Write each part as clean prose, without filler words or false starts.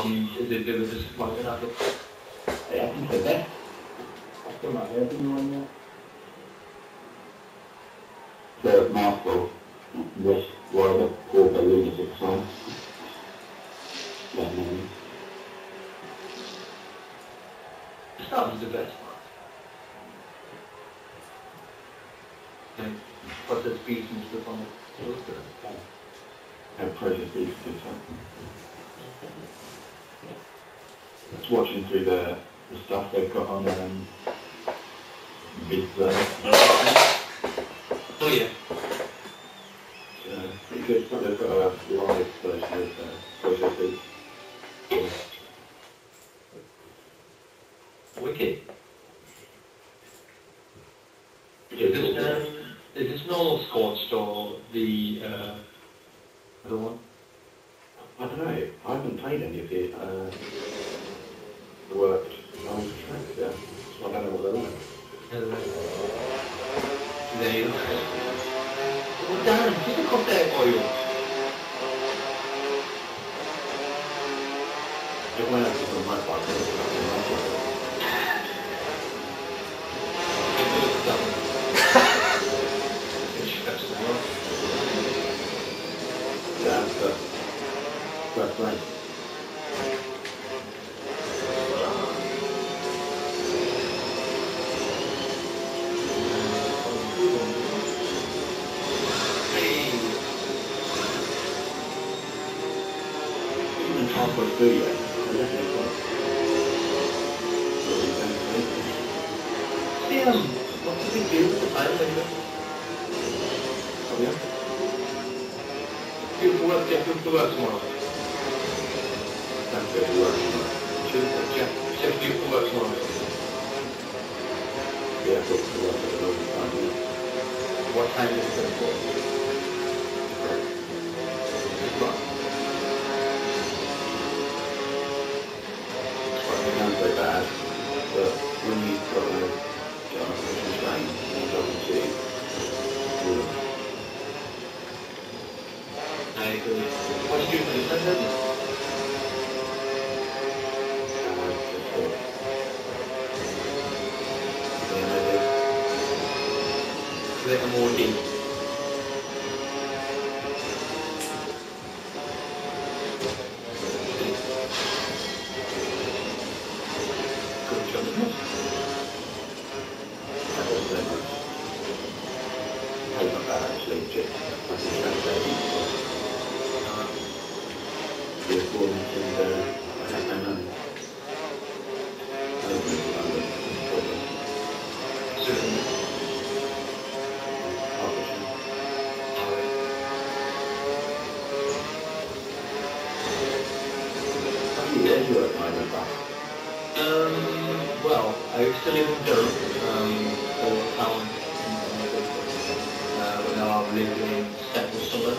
is it a bit of a disappointment after? Yeah, I think the best. I've still not heard from anyone yet. The mouthful was rather poor the lunatic song. The start was the best part. Like, process beats and stuff on it. It was good. And process beats good fun. Just watching through the stuff they've got on Vid. Oh yeah. Pretty good. They've got a live version of process beats. Wicked. Is this normal Scorched or the other one? I don't know. I haven't played any of it. Worked on the track there, so I don't know what they're like. There you go. Oh, Darren, pick up that oil. Everyone else is on my bike. That's right. Halfway through yet. What's the big deal with the time anyway? Oh yeah? Beautiful work, yeah, beautiful work tomorrow. That's good work tomorrow. Just beautiful work tomorrow. Yeah, beautiful work at the local time, yeah. What time is it for? It sounds so bad, but when you've got to get on a fucking train and you're talking to I agree. What do you do for the Sunday? The MOD. Well, I used to live in Durham, or town, but now I'm living in Stephenson.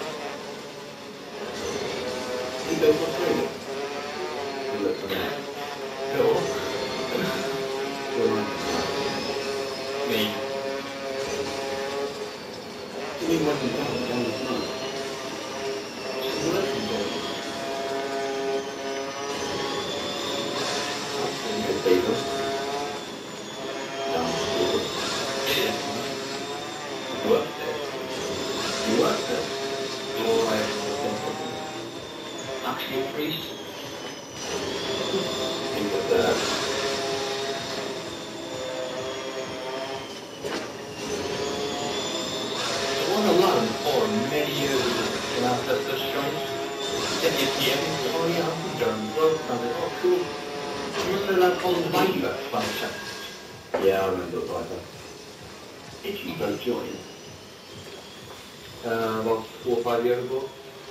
You go for Australia? You look for that. No. You're right. Me. You mean working down the front? She's working there. Good people. Down the people. Yeah. You work there. You work there? You're like, actually a priest. Think of that. There was a lot before, many years ago, when I first joined. Sent me a PM, and said, oh yeah, I'm from Durham. Well, I was like, oh cool. You remember that called Viper, by chance? Yeah, I remember Viper. Did you go join? About 4 or 5 years ago.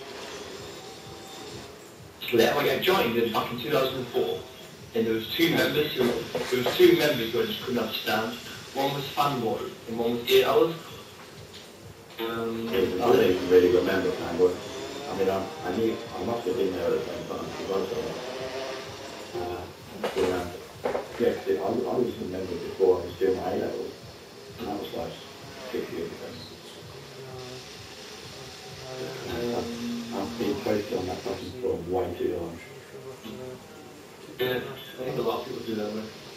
Like I joined in fucking 2004, and there was two members who I just couldn't understand. One was Fanboy, and one was 8 Hours. I don't even really remember Fanboy. I mean, I must have been there at the same time because I was a member before I was doing my A-levels, and that was like 6 years ago. I've been posted on that fucking form way too long. Yeah, I think a lot of people do that way.